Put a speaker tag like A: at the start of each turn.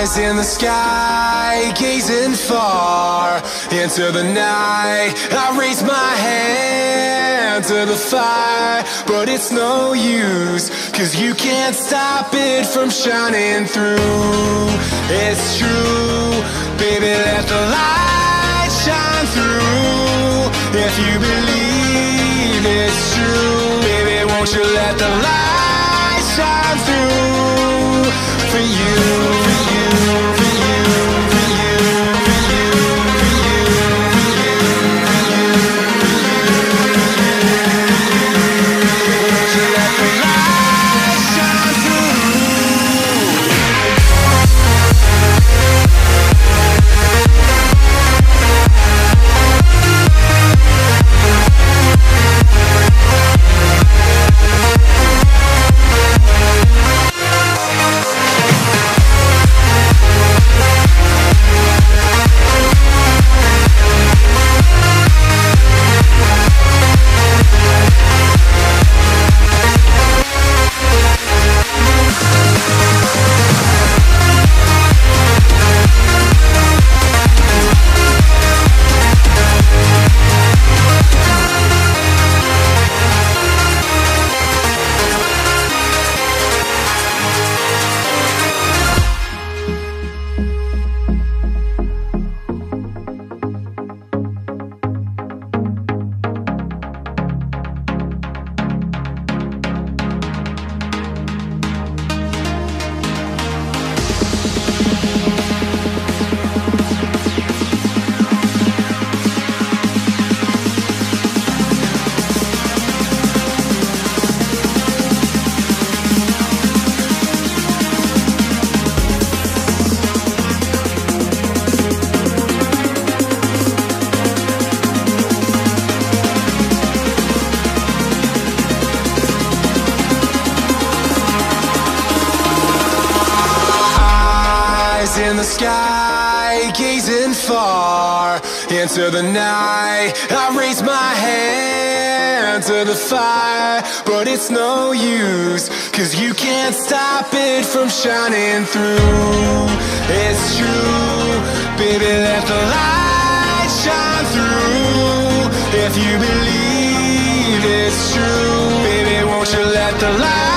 A: In the sky, gazing far into the night, I raise my hand to the fire, but it's no use, 'cause you can't stop it from shining through. It's true, baby, let the light shine through. If you believe it's true, baby, won't you let the light shine through for you, for you. In the sky, gazing far into the night, I raise my hand to the fire, but it's no use, 'cause you can't stop it from shining through. It's true, baby, let the light shine through. If you believe it's true, baby, won't you let the light